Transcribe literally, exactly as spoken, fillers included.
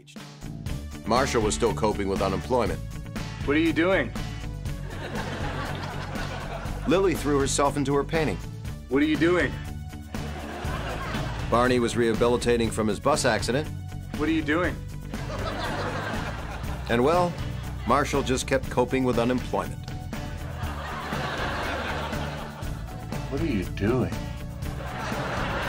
engaged. Marshall was still coping with unemployment. What are you doing? Lily threw herself into her painting. What are you doing? Barney was rehabilitating from his bus accident. What are you doing? And well, Marshall just kept coping with unemployment. What are you doing?